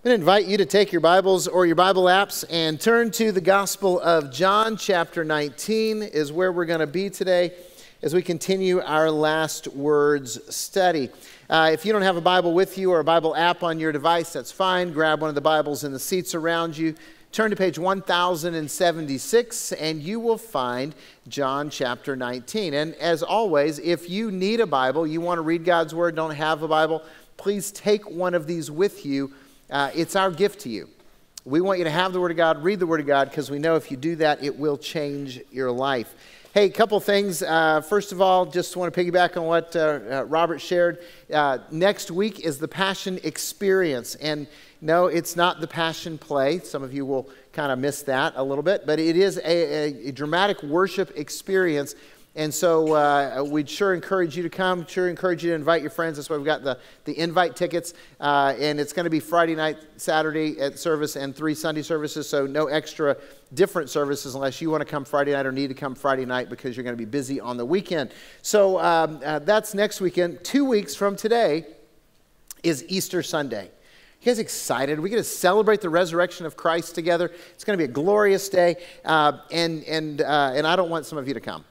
I'm going to invite you to take your Bibles or your Bible apps and turn to the Gospel of John. Chapter 19 is where we're going to be today as we continue our last words study. If you don't have a Bible with you or a Bible app on your device, that's fine. Grab one of the Bibles in the seats around you. Turn to page 1076 and you will find John chapter 19. And as always, if you need a Bible, you want to read God's Word, don't have a Bible, please take one of these with you. It's our gift to you. We want you to have the Word of God, read the Word of God, because we know if you do that, it will change your life. Hey, a couple things. First of all, just want to piggyback on what Robert shared. Next week is the Passion Experience. And no, it's not the Passion Play. Some of you will kind of miss that a little bit. But it is a dramatic worship experience. And so we'd sure encourage you to come, sure encourage you to invite your friends. That's why we've got the invite tickets. And it's going to be Friday night, Saturday at service, and 3 Sunday services. So no extra different services unless you want to come Friday night or need to come Friday night because you're going to be busy on the weekend. So that's next weekend. 2 weeks from today is Easter Sunday. You guys excited? We get to celebrate the resurrection of Christ together. It's going to be a glorious day. And I don't want some of you to come.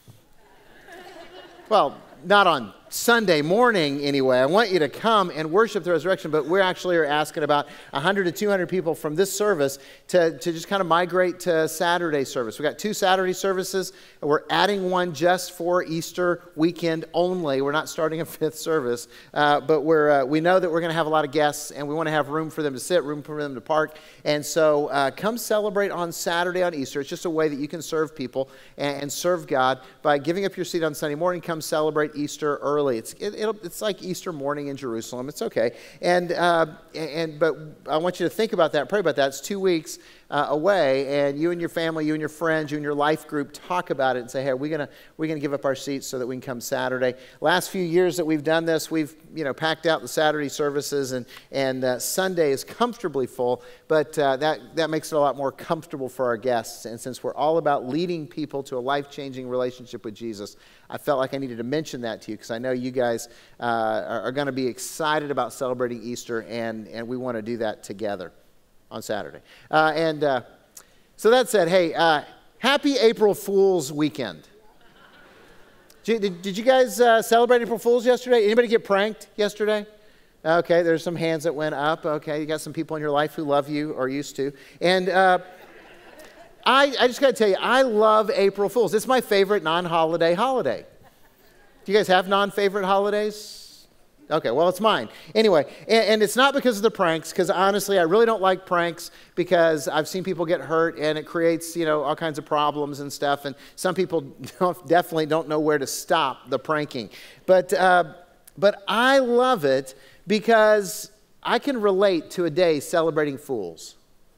Well, not on Sunday morning anyway. I want you to come and worship the resurrection, but we actually are asking about 100 to 200 people from this service to just kind of migrate to Saturday service. We've got 2 Saturday services, and we're adding one just for Easter weekend only. We're not starting a 5th service, but we know that we're going to have a lot of guests, and we want to have room for them to sit, room for them to park. And so come celebrate on Saturday on Easter. It's just a way that you can serve people and serve God by giving up your seat on Sunday morning. Come celebrate Easter early. It's like Easter morning in Jerusalem. It's okay. But I want you to think about that, pray about that. It's 2 weeks away, and you and your family, you and your friends, you and your life group talk about it and say, hey, we're gonna give up our seats so that we can come Saturday. Last few years that we've done this, we've packed out the Saturday services, and Sunday is comfortably full, but that makes it a lot more comfortable for our guests. And since we're all about leading people to a life-changing relationship with Jesus, I felt like I needed to mention that to you because I know you guys are going to be excited about celebrating Easter, and we want to do that together on Saturday. So that said, hey, happy April Fool's weekend. Did you guys celebrate April Fool's yesterday? Anybody get pranked yesterday? Okay, there's some hands that went up. Okay, you got some people in your life who love you or used to. And I just got to tell you, I love April Fool's. It's my favorite non-holiday holiday. Do you guys have non-favorite holidays? Okay, well, it's mine. Anyway, and it's not because of the pranks, because honestly, I really don't like pranks because I've seen people get hurt and it creates, all kinds of problems and stuff. And some people definitely don't know where to stop the pranking. But I love it because I can relate to a day celebrating fools.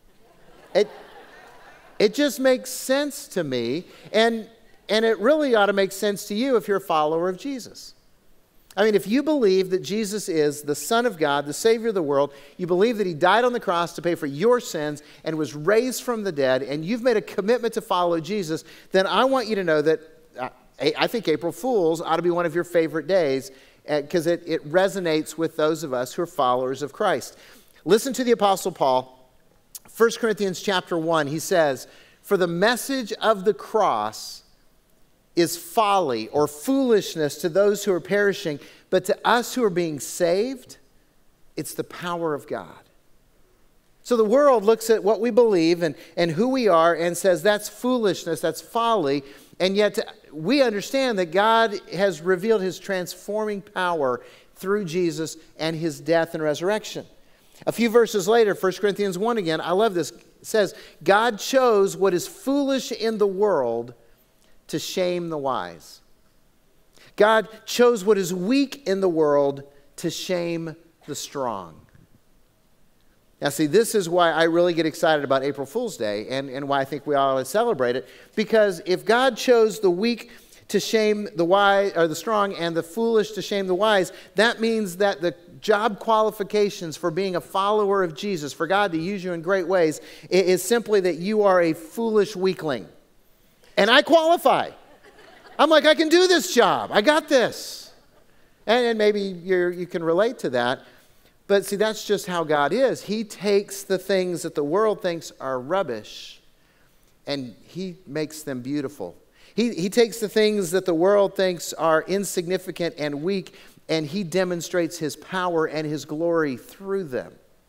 It just makes sense to me, and it really ought to make sense to you if you're a follower of Jesus. I mean, if you believe that Jesus is the Son of God, the Savior of the world, you believe that He died on the cross to pay for your sins and was raised from the dead, and you've made a commitment to follow Jesus, then I want you to know that I think April Fool's ought to be one of your favorite days because it resonates with those of us who are followers of Christ. Listen to the Apostle Paul. 1 Corinthians chapter 1, he says, "For the message of the cross is folly or foolishness to those who are perishing, but to us who are being saved, it's the power of God." So the world looks at what we believe and who we are and says that's foolishness, that's folly, and yet we understand that God has revealed His transforming power through Jesus and His death and resurrection. A few verses later, 1 Corinthians 1 again, I love this, it says, "God chose what is foolish in the world to shame the wise." God chose what is weak in the world to shame the strong. Now see, this is why I really get excited about April Fool's Day and why I think we ought to celebrate it. Because if God chose the weak to shame the wise, or the strong, and the foolish to shame the wise, that means that the job qualifications for being a follower of Jesus, for God to use you in great ways, is simply that you are a foolish weakling. And I qualify. I'm like, I can do this job. I got this. And maybe you can relate to that. But see, that's just how God is. He takes the things that the world thinks are rubbish and He makes them beautiful. He takes the things that the world thinks are insignificant and weak, and He demonstrates His power and His glory through them.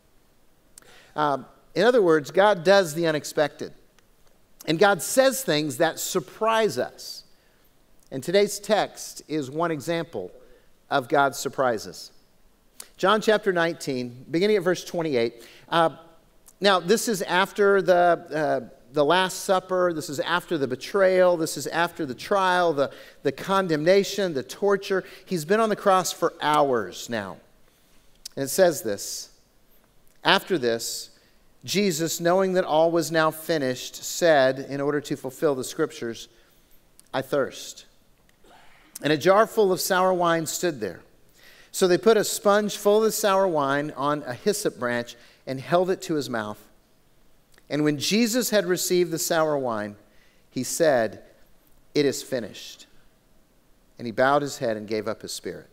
In other words, God does the unexpected. And God says things that surprise us. And today's text is one example of God's surprises. John chapter 19, beginning at verse 28. Now, this is after the Last Supper. This is after the betrayal. This is after the trial, the condemnation, the torture. He's been on the cross for hours now. And it says this: after this, Jesus, knowing that all was now finished, said, in order to fulfill the Scriptures, "I thirst." And a jar full of sour wine stood there. So they put a sponge full of the sour wine on a hyssop branch and held it to His mouth. And when Jesus had received the sour wine, He said, "It is finished." And He bowed His head and gave up His spirit.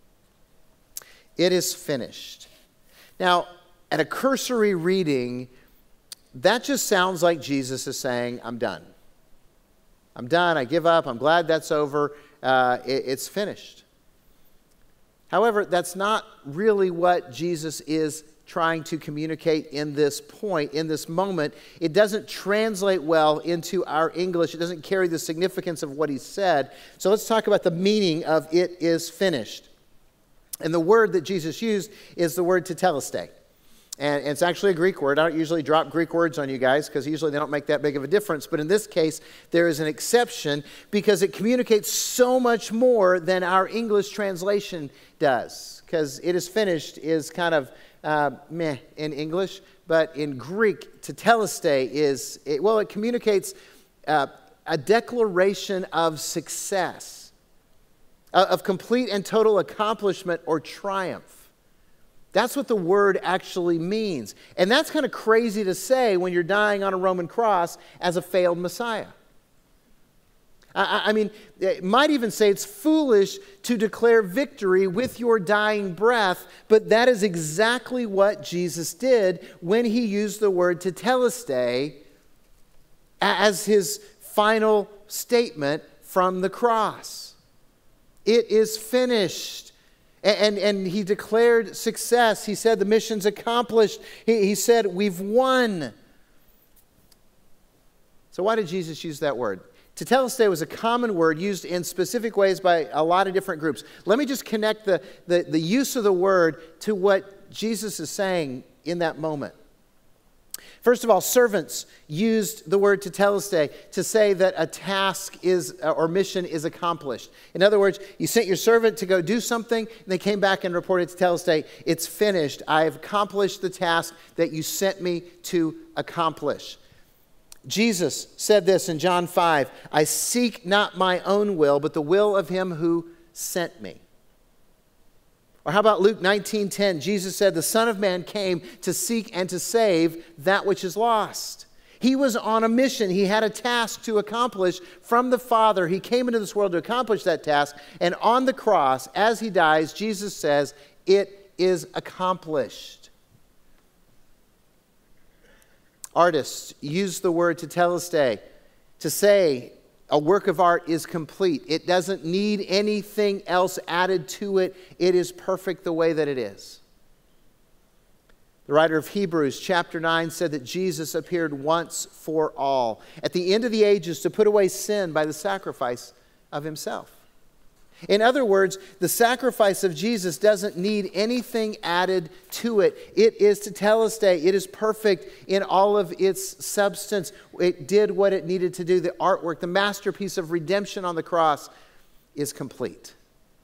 It is finished. Now, at a cursory reading, that just sounds like Jesus is saying, "I'm done. I'm done. I give up. I'm glad that's over. It's finished." However, that's not really what Jesus is trying to communicate in this point, in this moment. It doesn't translate well into our English. It doesn't carry the significance of what He said. So let's talk about the meaning of "it is finished." And the word that Jesus used is the word tetelestai. And it's actually a Greek word. I don't usually drop Greek words on you guys because usually they don't make that big of a difference. But in this case, there is an exception because it communicates so much more than our English translation does. Because "it is finished" is kind of meh in English. But in Greek, tetelestai it communicates a declaration of success, of complete and total accomplishment or triumph. That's what the word actually means. And that's kind of crazy to say when you're dying on a Roman cross as a failed Messiah. I mean, it might even say it's foolish to declare victory with your dying breath, but that is exactly what Jesus did when He used the word tetelestai as His final statement from the cross. It is finished. And He declared success. He said the mission's accomplished. He said we've won. So why did Jesus use that word? Tetelestai was a common word used in specific ways by a lot of different groups. Let me just connect the use of the word to what Jesus is saying in that moment. First of all, servants used the word tetelestai to say that a task or mission is accomplished. In other words, you sent your servant to go do something, and they came back and reported tetelestai, "It's finished. I have accomplished the task that you sent me to accomplish." Jesus said this in John 5, "I seek not my own will, but the will of Him who sent me." Or how about Luke 19:10? Jesus said, "The Son of Man came to seek and to save that which is lost." He was on a mission. He had a task to accomplish from the Father. He came into this world to accomplish that task. And on the cross, as He dies, Jesus says, "It is accomplished." Artists use the word tetelestai to say a work of art is complete. It doesn't need anything else added to it. It is perfect the way that it is. The writer of Hebrews chapter 9 said that Jesus appeared once for all at the end of the ages to put away sin by the sacrifice of Himself. In other words, the sacrifice of Jesus doesn't need anything added to it. It is tetelestai. It is perfect in all of its substance. It did what it needed to do. The artwork, the masterpiece of redemption on the cross is complete.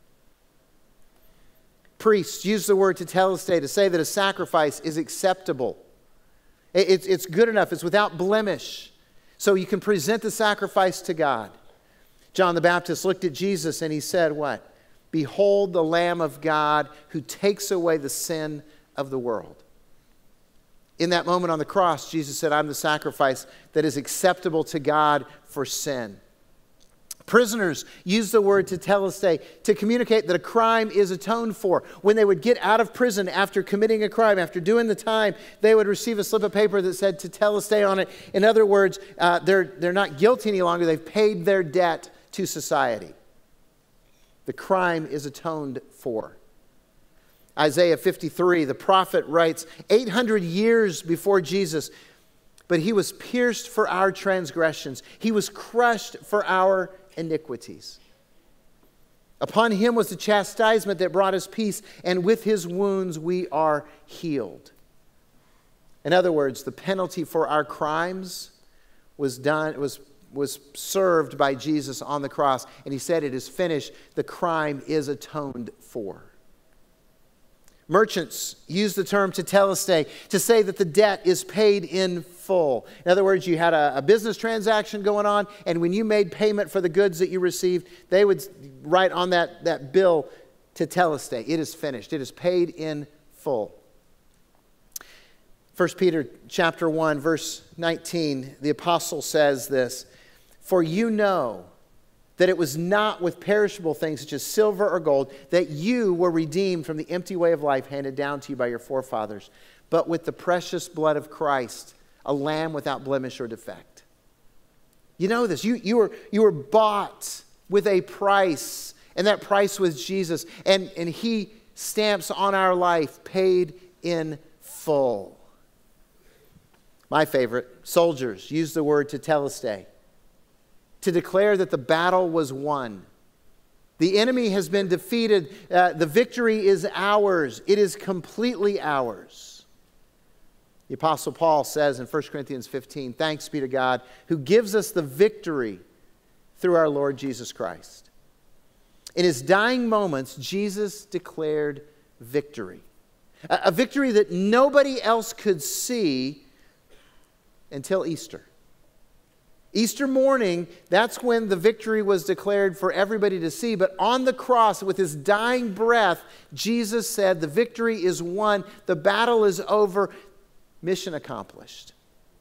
Priests use the word tetelestai to say that a sacrifice is acceptable. It's good enough. It's without blemish. So you can present the sacrifice to God. John the Baptist looked at Jesus and he said what? "Behold the Lamb of God who takes away the sin of the world." In that moment on the cross, Jesus said, "I'm the sacrifice that is acceptable to God for sin." Prisoners use the word tetelestai to communicate that a crime is atoned for. When they would get out of prison after committing a crime, after doing the time, they would receive a slip of paper that said tetelestai on it. In other words, they're not guilty any longer. They've paid their debt to society. The crime is atoned for. Isaiah 53, the prophet writes, 800 years before Jesus, but he was pierced for our transgressions. He was crushed for our iniquities. Upon him was the chastisement that brought us peace, and with his wounds we are healed. In other words, the penalty for our crimes was served by Jesus on the cross, and he said, "It is finished." The crime is atoned for. Merchants use the term tetelestai to say that the debt is paid in full. In other words, you had a business transaction going on, and when you made payment for the goods that you received, they would write on that bill, tetelestai. It is finished. It is paid in full. 1 Peter chapter 1, verse 19, the apostle says this, "For you know that it was not with perishable things such as silver or gold that you were redeemed from the empty way of life handed down to you by your forefathers, but with the precious blood of Christ, a lamb without blemish or defect." You know this. You were bought with a price, and that price was Jesus. And he stamps on our life, paid in full. My favorite, soldiers use the word tetelestai to declare that the battle was won. The enemy has been defeated. The victory is ours. It is completely ours. The Apostle Paul says in 1 Corinthians 15, "Thanks be to God who gives us the victory through our Lord Jesus Christ." In his dying moments, Jesus declared victory. A victory that nobody else could see until Easter. Easter morning, that's when the victory was declared for everybody to see. But on the cross, with his dying breath, Jesus said, the victory is won, the battle is over, mission accomplished.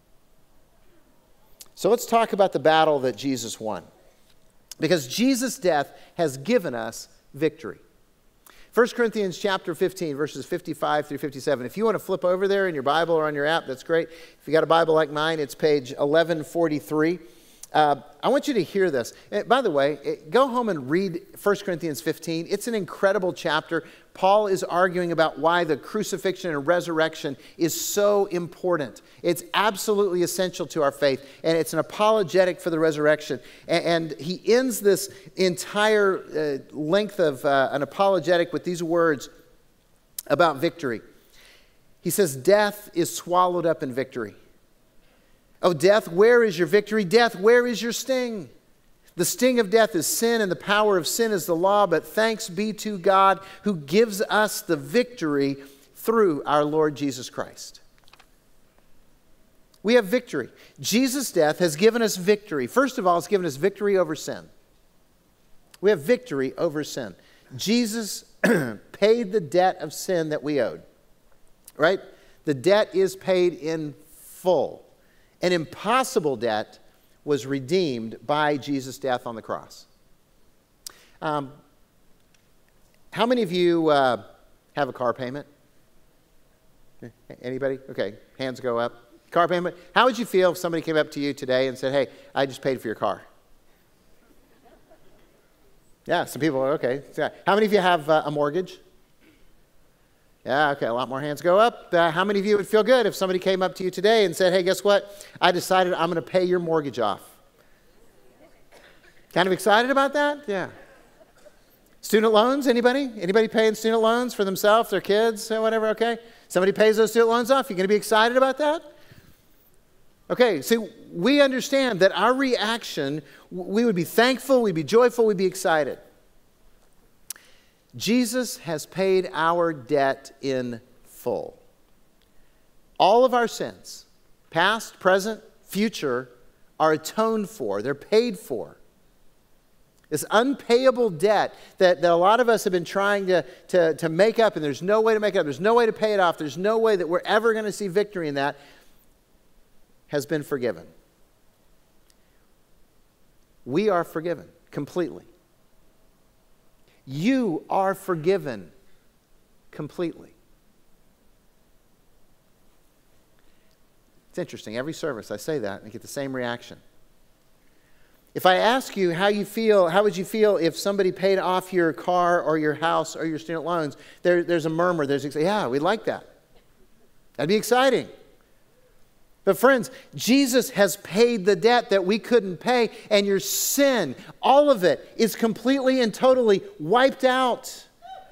So let's talk about the battle that Jesus won. Because Jesus' death has given us victory. 1 Corinthians chapter 15, verses 55 through 57. If you want to flip over there in your Bible or on your app, that's great. If you got a Bible like mine, it's page 1143. I want you to hear this. By the way, go home and read 1 Corinthians 15. It's an incredible chapter. Paul is arguing about why the crucifixion and resurrection is so important. It's absolutely essential to our faith, and it's an apologetic for the resurrection. And he ends this entire length of an apologetic with these words about victory. He says, "Death is swallowed up in victory. Oh, death, where is your victory? Death, where is your sting? The sting of death is sin, and the power of sin is the law, but thanks be to God who gives us the victory through our Lord Jesus Christ." We have victory. Jesus' death has given us victory. First of all, it's given us victory over sin. We have victory over sin. Jesus paid the debt of sin that we owed, right? The debt is paid in full. An impossible debt was redeemed by Jesus' death on the cross. How many of you have a car payment? Anybody? Okay, hands go up. Car payment. How would you feel if somebody came up to you today and said, "Hey, I just paid for your car"? Yeah, some people are okay. How many of you have a mortgage? Yeah, okay, a lot more hands go up. How many of you would feel good if somebody came up to you today and said, "Hey, guess what? I decided I'm going to pay your mortgage off"? Kind of excited about that? Yeah. Student loans, anybody? Anybody paying student loans for themselves, their kids, or whatever, okay? Somebody pays those student loans off. You going to be excited about that? Okay, see, we understand that our reaction, we would be thankful, we'd be joyful, we'd be excited. Jesus has paid our debt in full. All of our sins, past, present, future, are atoned for. They're paid for. This unpayable debt that a lot of us have been trying to make up, and there's no way to make it up. There's no way to pay it off. There's no way that we're ever going to see victory in that, has been forgiven. We are forgiven. completely. You are forgiven completely. It's interesting. Every service I say that and I get the same reaction. If I ask you how you feel, how would you feel if somebody paid off your car or your house or your student loans? There's a murmur. Yeah, we'd like that. That'd be exciting. But friends, Jesus has paid the debt that we couldn't pay, and your sin, all of it, is completely and totally wiped out.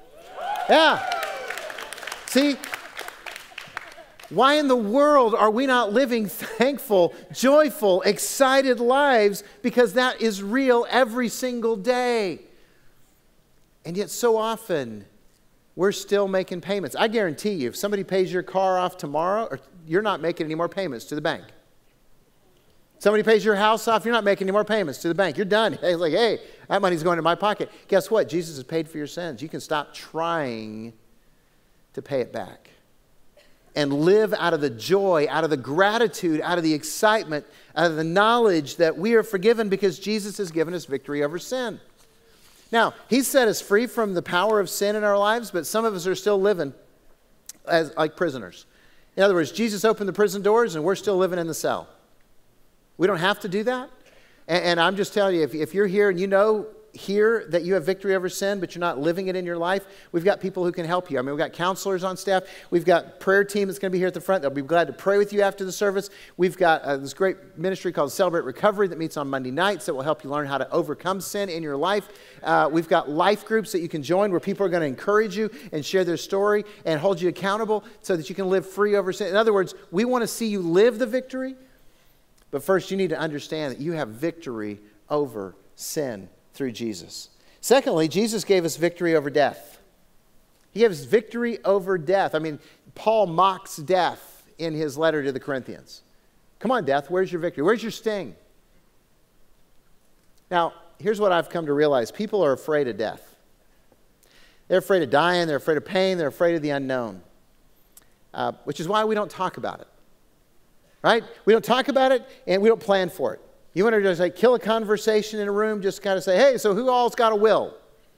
Yeah. See? Why in the world are we not living thankful, joyful, excited lives? Because that is real every single day. And yet so often, we're still making payments. I guarantee you, if somebody pays your car off tomorrow, you're not making any more payments to the bank. Somebody pays your house off, you're not making any more payments to the bank. You're done. It's like, hey, that money's going to my pocket. Guess what? Jesus has paid for your sins. You can stop trying to pay it back and live out of the joy, out of the gratitude, out of the excitement, out of the knowledge that we are forgiven because Jesus has given us victory over sin. Now, He set us free from the power of sin in our lives, but some of us are still living as like prisoners. In other words, Jesus opened the prison doors and we're still living in the cell. We don't have to do that. And I'm just telling you, if you're here and you know here that you have victory over sin, but you're not living it in your life, we've got people who can help you. I mean, we've got counselors on staff. We've got prayer team that's going to be here at the front. They'll be glad to pray with you after the service. We've got this great ministry called Celebrate Recovery that meets on Monday nights that will help you learn how to overcome sin in your life. We've got life groups that you can join where people are going to encourage you and share their story and hold you accountable so that you can live free over sin. In other words, we want to see you live the victory, but first you need to understand that you have victory over sin through Jesus. Secondly, Jesus gave us victory over death. He gave us victory over death. I mean, Paul mocks death in his letter to the Corinthians. Come on, death, where's your victory? Where's your sting? Now, here's what I've come to realize. People are afraid of death. They're afraid of dying. They're afraid of pain. They're afraid of the unknown, which is why we don't talk about it, right? We don't talk about it, and we don't plan for it. You want to just like kill a conversation in a room, just kind of say, hey, so who all's got a will?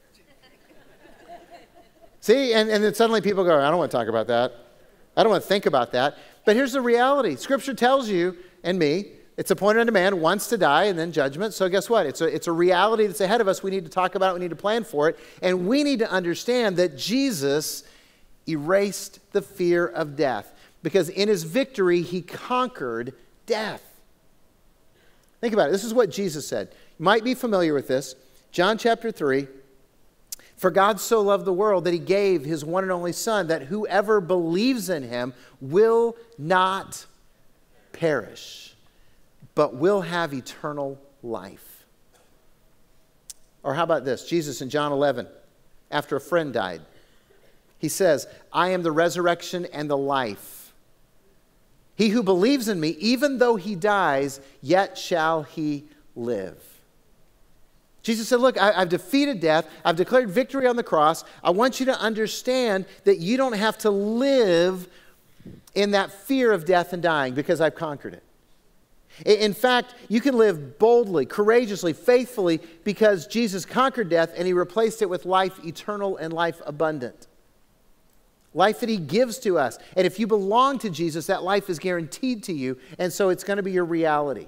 See, and then suddenly people go, I don't want to talk about that. I don't want to think about that. But here's the reality. Scripture tells you and me, it's appointed unto man once to die and then judgment. So guess what? It's a reality that's ahead of us. We need to talk about it. We need to plan for it. And we need to understand that Jesus erased the fear of death because in his victory, he conquered death. Think about it. This is what Jesus said. You might be familiar with this. John chapter 3. For God so loved the world that he gave his one and only Son, that whoever believes in him will not perish, but will have eternal life. Or how about this? Jesus in John 11, after a friend died, he says, I am the resurrection and the life. He who believes in me, even though he dies, yet shall he live. Jesus said, look, I've defeated death. I've declared victory on the cross. I want you to understand that you don't have to live in that fear of death and dying because I've conquered it. In fact, you can live boldly, courageously, faithfully because Jesus conquered death and he replaced it with life eternal and life abundant. Life that he gives to us. And if you belong to Jesus, that life is guaranteed to you. And so it's going to be your reality.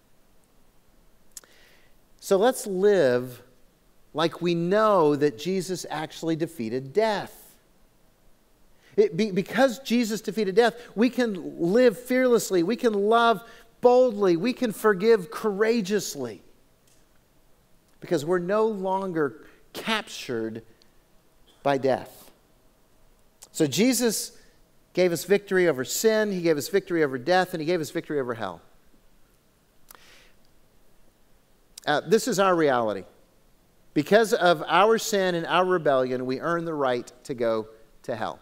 So let's live like we know that Jesus actually defeated death. Because Jesus defeated death, we can live fearlessly. We can love boldly. We can forgive courageously. Because we're no longer captured by death. So Jesus gave us victory over sin, he gave us victory over death, and he gave us victory over hell. This is our reality. Because of our sin and our rebellion, we earn the right to go to hell.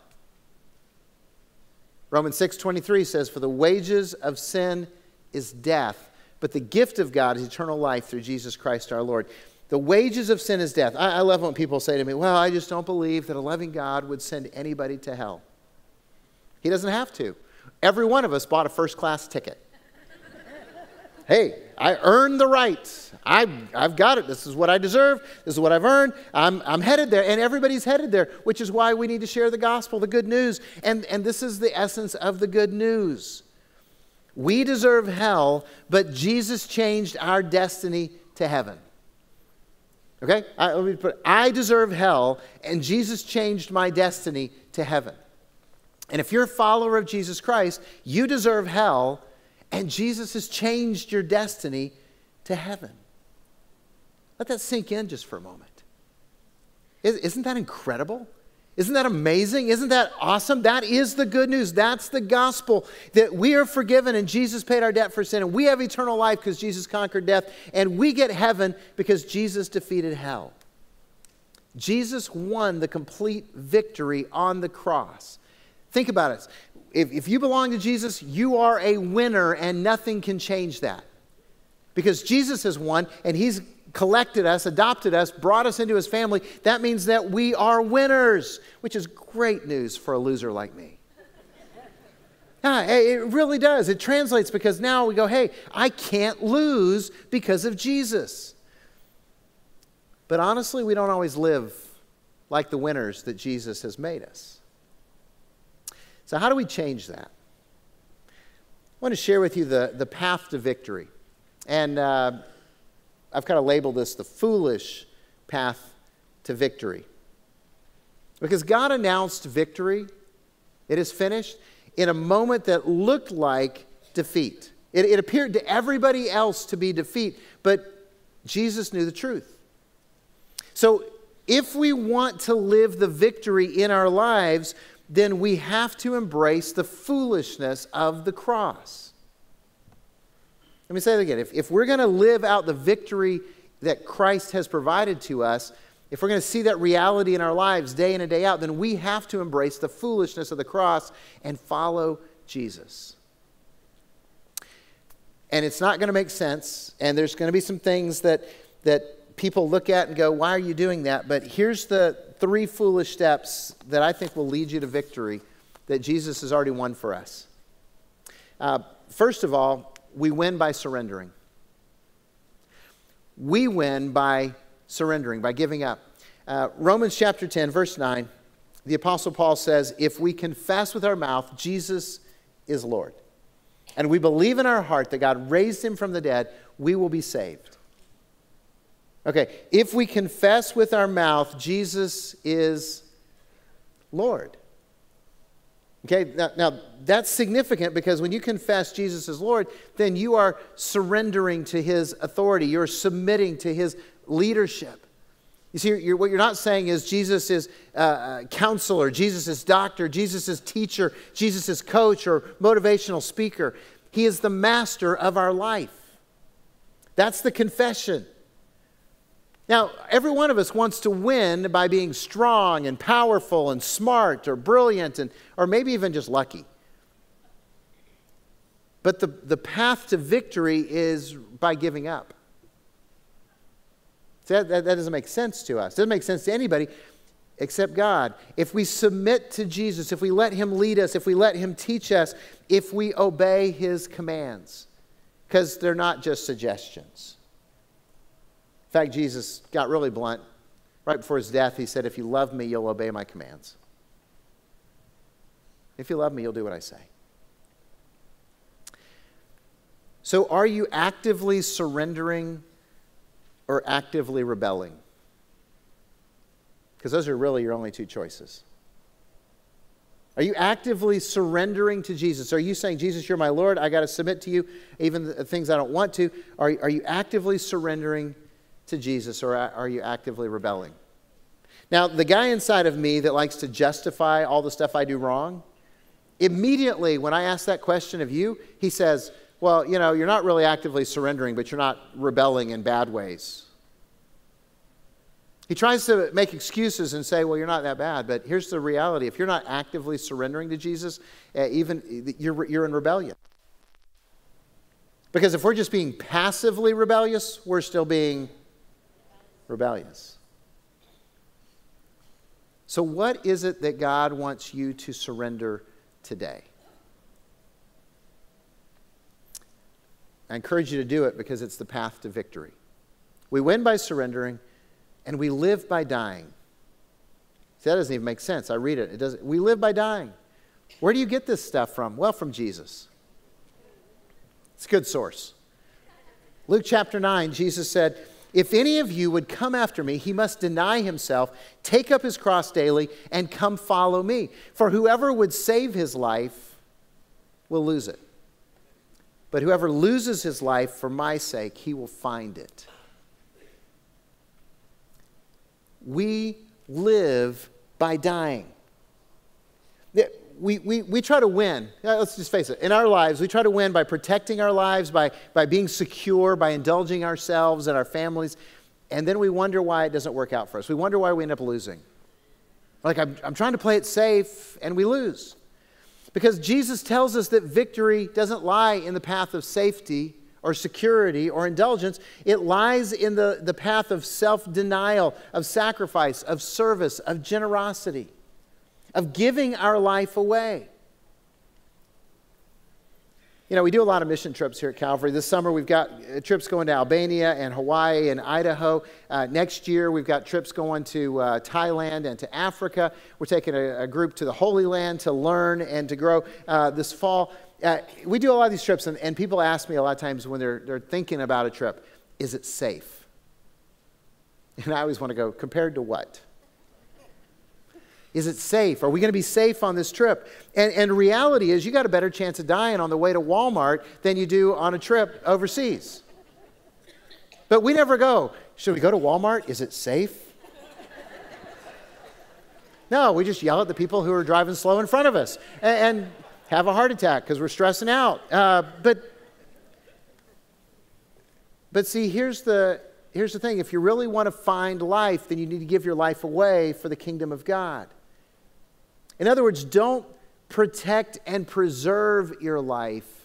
Romans 6:23 says, for the wages of sin is death, but the gift of God is eternal life through Jesus Christ our Lord. The wages of sin is death. I love when people say to me, well, I just don't believe that a loving God would send anybody to hell. He doesn't have to. Every one of us bought a first-class ticket. hey, I earned the right. I've got it. This is what I deserve. This is what I've earned. I'm headed there. And everybody's headed there, which is why we need to share the gospel, the good news. And this is the essence of the good news. We deserve hell, but Jesus changed our destiny to heaven. Okay? I deserve hell, and Jesus changed my destiny to heaven. And if you're a follower of Jesus Christ, you deserve hell, and Jesus has changed your destiny to heaven. Let that sink in just for a moment. Isn't that incredible? Isn't that amazing? Isn't that awesome? That is the good news. That's the gospel, that we are forgiven and Jesus paid our debt for sin, and we have eternal life because Jesus conquered death, and we get heaven because Jesus defeated hell. Jesus won the complete victory on the cross. Think about it. If you belong to Jesus, you are a winner, and nothing can change that. Because Jesus has won, and He's collected us, adopted us, brought us into His family. That means that we are winners, which is great news for a loser like me. It really does. It translates because now we go, hey, I can't lose because of Jesus. But honestly, we don't always live like the winners that Jesus has made us. So how do we change that? I want to share with you the path to victory. And I've kind of labeled this the foolish path to victory. Because God announced victory, it is finished, in a moment that looked like defeat. It appeared to everybody else to be defeat, but Jesus knew the truth. So if we want to live the victory in our lives, then we have to embrace the foolishness of the cross. Let me say that again. If we're going to live out the victory that Christ has provided to us, if we're going to see that reality in our lives day in and day out, then we have to embrace the foolishness of the cross and follow Jesus. And it's not going to make sense, and there's going to be some things that people look at and go, why are you doing that? But here's the 3 foolish steps that I think will lead you to victory that Jesus has already won for us. First of all, we win by surrendering. We win by surrendering, by giving up. Romans chapter 10, verse 9, the Apostle Paul says, if we confess with our mouth Jesus is Lord, and we believe in our heart that God raised Him from the dead, we will be saved. Okay, if we confess with our mouth Jesus is Lord. Okay, now that's significant because when you confess Jesus is Lord, then you are surrendering to His authority. You're submitting to His leadership. You see, what you're not saying is Jesus is counselor, Jesus is doctor, Jesus is teacher, Jesus is coach or motivational speaker. He is the master of our life. That's the confession. Now, every one of us wants to win by being strong and powerful and smart or brilliant or maybe even just lucky. But the path to victory is by giving up. That doesn't make sense to us. It doesn't make sense to anybody except God. If we submit to Jesus, if we let Him lead us, if we let Him teach us, if we obey His commands, because they're not just suggestions. In fact, Jesus got really blunt. Right before His death, He said, if you love me, you'll obey my commands. If you love me, you'll do what I say. So are you actively surrendering or actively rebelling? Because those are really your only 2 choices. Are you actively surrendering to Jesus? Are you saying, Jesus, you're my Lord, I got to submit to you, even the things I don't want to? Are you actively surrendering to Jesus, or are you actively rebelling? Now, the guy inside of me that likes to justify all the stuff I do wrong, immediately when I ask that question of you, he says, well, you know, you're not really actively surrendering, but you're not rebelling in bad ways. He tries to make excuses and say, well, you're not that bad, but here's the reality. If you're not actively surrendering to Jesus, you're in rebellion. Because if we're just being passively rebellious, we're still being rebellious. So what is it that God wants you to surrender today? I encourage you to do it because it's the path to victory. We win by surrendering, and we live by dying. See, that doesn't even make sense. I read it. It doesn't. We live by dying. Where do you get this stuff from? Well, from Jesus. It's a good source. Luke chapter 9, Jesus said, "If any of you would come after me, he must deny himself, take up his cross daily, and come follow me. For whoever would save his life will lose it. But whoever loses his life for my sake, he will find it." We live by dying. We try to win. Let's just face it. In our lives, we try to win by protecting our lives, by being secure, by indulging ourselves and our families. And then we wonder why it doesn't work out for us. We wonder why we end up losing. Like, I'm trying to play it safe, and we lose. Because Jesus tells us that victory doesn't lie in the path of safety or security or indulgence. It lies in the path of self-denial, of sacrifice, of service, of generosity, of giving our life away. You know, we do a lot of mission trips here at Calvary. This summer we've got trips going to Albania and Hawaii and Idaho. Next year we've got trips going to Thailand and to Africa. We're taking a group to the Holy Land to learn and to grow this fall. We do a lot of these trips, and people ask me a lot of times when they're thinking about a trip, is it safe? And I always want to go, compared to what? Is it safe? Are we going to be safe on this trip? And reality is you got a better chance of dying on the way to Walmart than you do on a trip overseas. But we never go, should we go to Walmart? Is it safe? No, we just yell at the people who are driving slow in front of us and have a heart attack because we're stressing out. But see, here's the thing. If you really want to find life, then you need to give your life away for the kingdom of God. In other words, don't protect and preserve your life.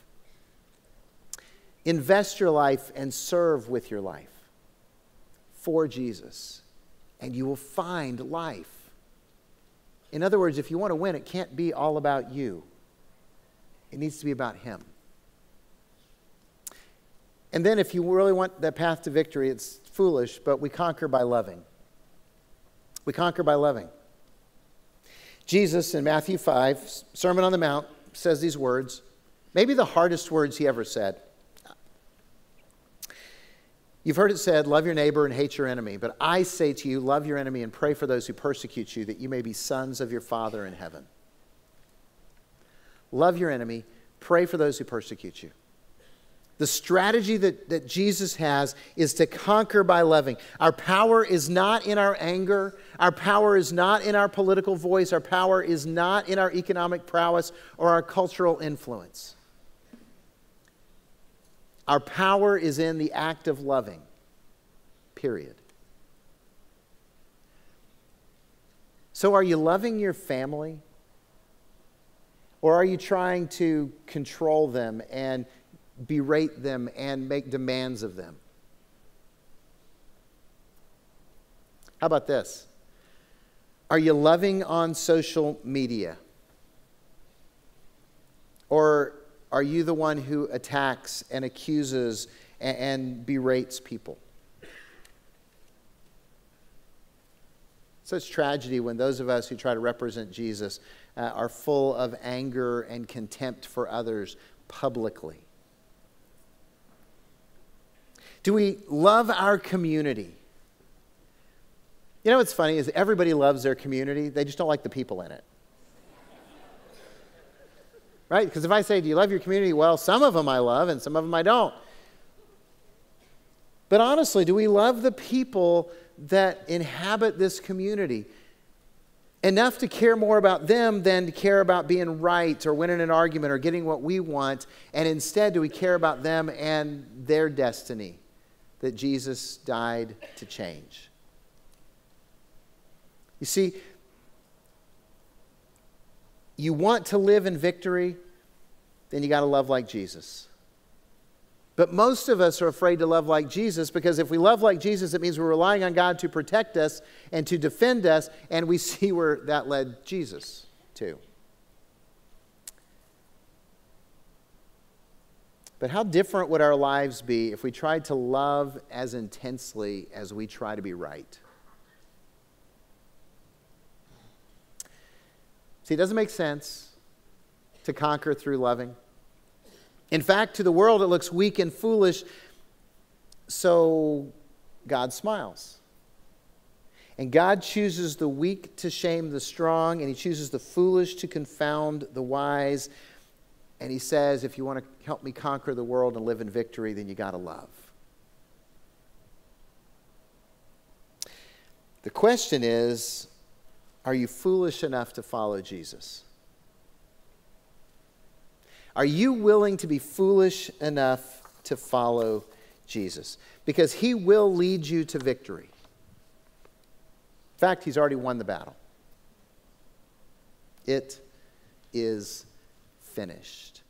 Invest your life and serve with your life for Jesus, and you will find life. In other words, if you want to win, it can't be all about you. It needs to be about Him. And then if you really want that path to victory, it's foolish, but we conquer by loving. We conquer by loving. Jesus in Matthew 5, Sermon on the Mount, says these words, maybe the hardest words He ever said. You've heard it said, love your neighbor and hate your enemy. But I say to you, love your enemy and pray for those who persecute you, that you may be sons of your Father in heaven. Love your enemy, pray for those who persecute you. The strategy that Jesus has is to conquer by loving. Our power is not in our anger. Our power is not in our political voice. Our power is not in our economic prowess or our cultural influence. Our power is in the act of loving, period. So are you loving your family? Or are you trying to control them and berate them and make demands of them? How about this? Are you loving on social media? Or are you the one who attacks and accuses and berates people? Such tragedy when those of us who try to represent Jesus are full of anger and contempt for others publicly. Do we love our community? You know what's funny is everybody loves their community. They just don't like the people in it. Right? Because if I say, do you love your community? Well, some of them I love and some of them I don't. But honestly, do we love the people that inhabit this community enough to care more about them than to care about being right or winning an argument or getting what we want? And instead, do we care about them and their destiny that Jesus died to change? You see, you want to live in victory, then you got to love like Jesus. But most of us are afraid to love like Jesus because if we love like Jesus, it means we're relying on God to protect us and to defend us, and we see where that led Jesus to. But how different would our lives be if we tried to love as intensely as we try to be right? See, it doesn't make sense to conquer through loving. In fact, to the world it looks weak and foolish, so God smiles. And God chooses the weak to shame the strong, and He chooses the foolish to confound the wise. And He says, if you want to help me conquer the world and live in victory, then you got to love. The question is, are you foolish enough to follow Jesus? Are you willing to be foolish enough to follow Jesus? Because He will lead you to victory. In fact, He's already won the battle. It is finished.